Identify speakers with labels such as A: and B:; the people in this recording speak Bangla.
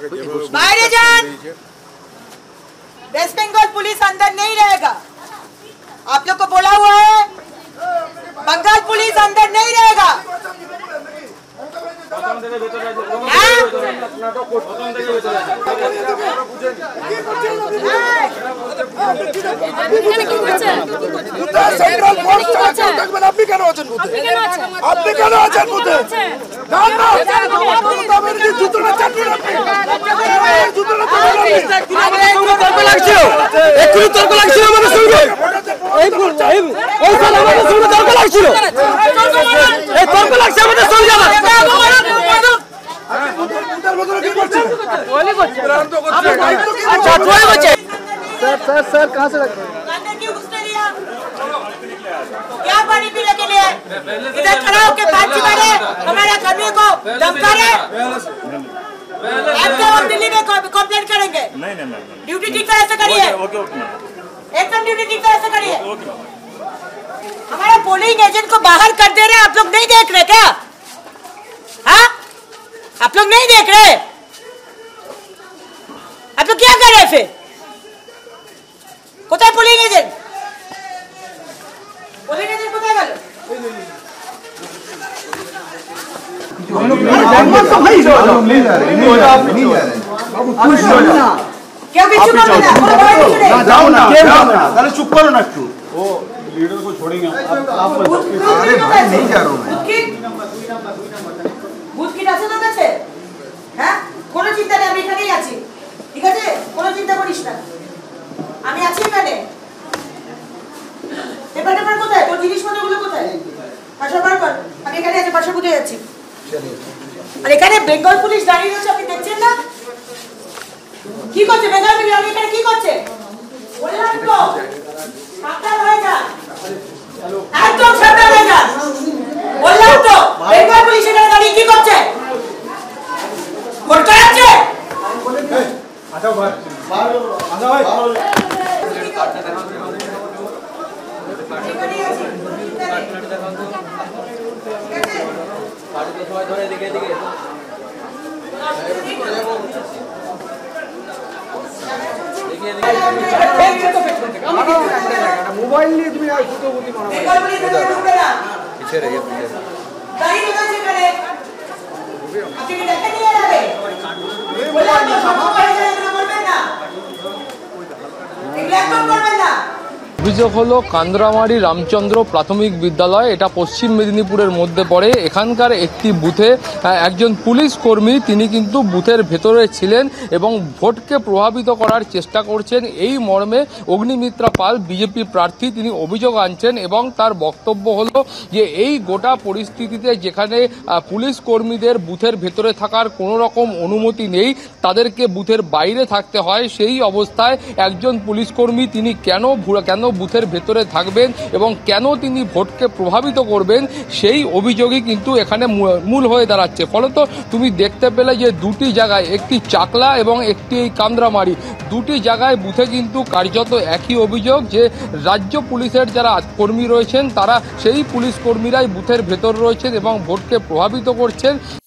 A: बाहर जान। वेस्ट बंगाल पुलिस अंदर नहीं रहेगा, आप लोग को बोला हुआ है। बंगाल पुलिस अंदर नहीं रहेगा।
B: सर कहाँ से
A: क्यों घुसने दिया? क्या पानी पीने के लिए इधर खड़ा होकर बात मारे हमारे कर्मियों को धमका रहे? हम दिल्ली में कंप्लेंट करेंगे। नहीं, ड्यूटी ठीक तरह से करिए। एकदम ड्यूटी ठीक तरह से करिए। हमारे पोलिंग एजेंट को बाहर कर दे रहे, आप लोग नहीं देख रहे क्या? हाँ, आप लोग नहीं देख रहे? आप लोग क्या कर रहे फिर? কোথায় পোলিং এজেন্ট? পোলিং এজেন্ট কোথায় গেল? क्या बिच्छू कर रहे हैं?
B: जाओ ना, ताले चुप करो ना तू। वो लीडर को छोड़ेंगे आप नहीं जा रहा हूं मैं।
A: ভূত কি আছে তোর কাছে? হ্যাঁ, কোনো চিন্তা নেই, আমি এখানেই আছি। ঠিক আছে, কোনো চিন্তা করিস না, আমি আছি এখানে। পেপার কোথায়? তোর জিনিসপত্রগুলো কোথায়? পাশে বার কর, আমি এখানে আছি, পাশে বুঝে যাচ্ছি। আর এখানে বেঙ্গল পুলিশ দাঁড়িয়ে রয়েছে, আপনি দেখছেন না? কি করছে বেঙ্গল পুলিশ? আমি এখানে কি করছে বললাম তো, সাবধান হয়ে যা, একদম সাবধান হয়ে যা। বললাম তো, বেঙ্গল পুলিশ এখানে দাঁড়িয়ে কি করছে? ভোট করাচ্ছে।
B: আচ্ছা ভাই, আচ্ছা ভাই, মোবাইল নিয়ে তুমি আর ফুটো বুদ্ধি মারো। পিছে রহিए, পিছে
A: গাড়ি নিয়ে করে আপনি কি দেখে নিয়ে যাবে? বলে তো সব গাড়ি নিয়ে করবেন না, এগুলো একদম করবেন না।
C: অভিযোগ হলো কান্দ্রামারি রামচন্দ্র প্রাথমিক বিদ্যালয়, এটা পশ্চিম মেদিনীপুরের মধ্যে পড়ে। এখানকার একটি বুথে একজন পুলিশ কর্মী তিনি কিন্তু বুথের ভেতরে ছিলেন এবং ভোটকে প্রভাবিত করার চেষ্টা করছেন, এই মর্মে অগ্নিমিত্রা পাল বিজেপি প্রার্থী তিনি অভিযোগ আনছেন এবং তার বক্তব্য হলো যে এই গোটা পরিস্থিতিতে যেখানে পুলিশ কর্মীদের বুথের ভেতরে থাকার কোনো রকম অনুমতি নেই, তাদেরকে বুথের বাইরে থাকতে হয়, সেই অবস্থায় একজন পুলিশ কর্মী তিনি কেন বুথের ভেতরে থাকবেন এবং কেন তিনি ভোটকে প্রভাবিত করবেন, সেই অভিযোগই কিন্তু এখানে মূল হয়ে দাঁড়াচ্ছে। ফলত তুমি দেখতে পেলে যে দুটি জায়গায়, একটি চাকলা এবং একটি এই কান্দ্রামারি, দুটি জায়গায় বুথে কিন্তু কার্যত একই অভিযোগ যে রাজ্য পুলিশের যারা কর্মী রয়েছেন তারা সেই পুলিশ কর্মীরাই বুথের ভেতর রয়েছেন এবং ভোটকে প্রভাবিত করছেন।